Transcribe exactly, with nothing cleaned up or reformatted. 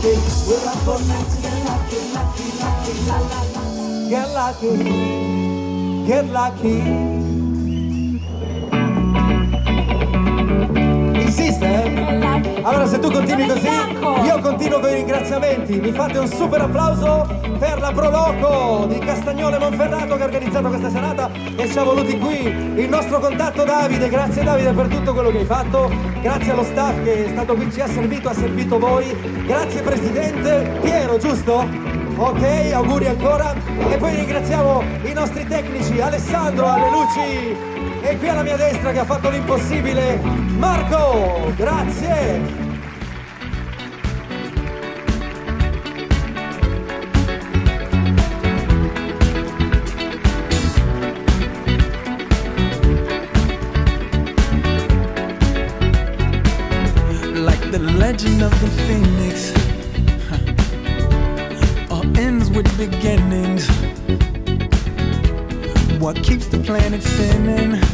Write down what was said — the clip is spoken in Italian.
lucky. We're up all night to get lucky, lucky, lucky, la la la. Get lucky, get lucky. Insiste? Allora se tu continui così, io continuo con i ringraziamenti. Mi fate un super applauso per la Proloco di Castagnole Monferrato che ha organizzato questa serata e ci ha voluti qui. Il nostro contatto Davide, grazie Davide per tutto quello che hai fatto. Grazie allo staff che è stato qui, ci ha servito, ha servito voi. Grazie Presidente. Piero, giusto? Ok, auguri ancora. E poi ringraziamo i nostri tecnici, Alessandro alle luci e qui alla mia destra che ha fatto l'impossibile, Marco, grazie. Like the legend of the Phoenix, huh. All ends with beginnings. What keeps the planet spinning?